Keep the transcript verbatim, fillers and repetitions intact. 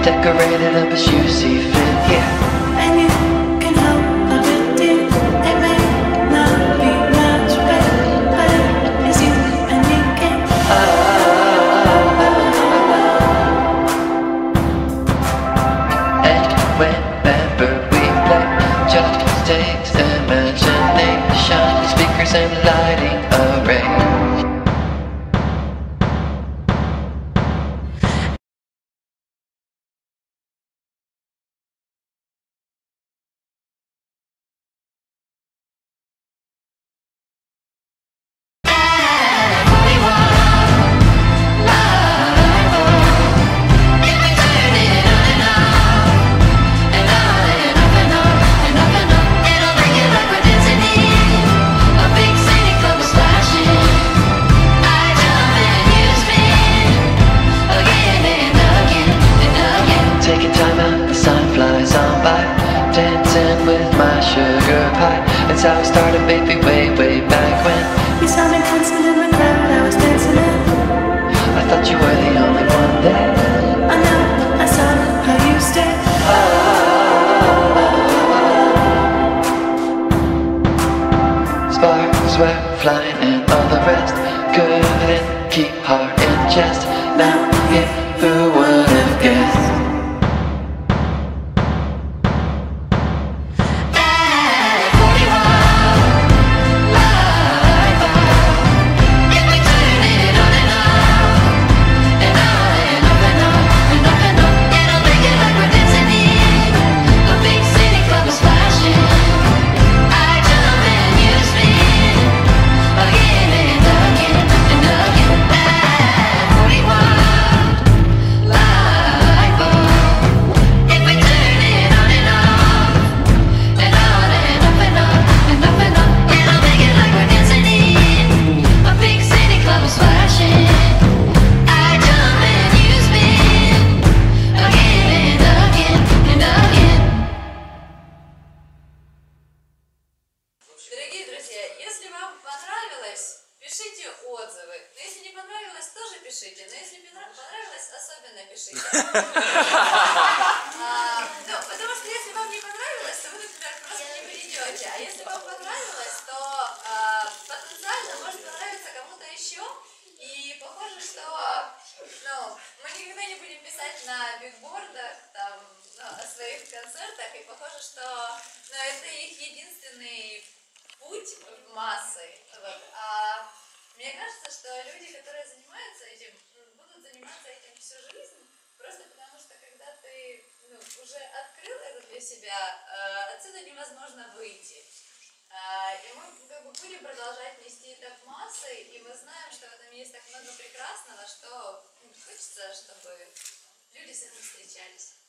decorated up as you see fit here. And you can help but it it may not be much better, but it's you and me can. And whenever we play, just takes imagination, speakers and lighting array. Dancing with my sugar pie. That's how I started, baby, way, way back when. You saw me dancing in the crowd, I was dancing in. I thought you were the only one there. I know, I saw how you stayed. Sparks were flying and all the rest. Couldn't keep heart in chest. Now here, who would have guessed? Дорогие друзья, если вам понравилось, пишите отзывы. Но если не понравилось, тоже пишите. Но если понравилось, особенно пишите. Ну, потому что если вам не понравилось, то вы, например, просто не перейдете. А если вам понравилось, то потенциально может понравиться кому-то еще. И похоже, что ну, мы никогда не будем писать на бигбордах там, ну, о своих концертах. И похоже, что ну, это их единственный путь в массы. Вот. А мне кажется, что люди, которые занимаются этим, будут заниматься этим всю жизнь, просто потому что когда ты ну, уже открыл это для себя, отсюда невозможно выйти. И мы как бы будем продолжать нести это в массы, и мы знаем, что в этом есть так много прекрасного, что хочется, чтобы люди с этим встречались.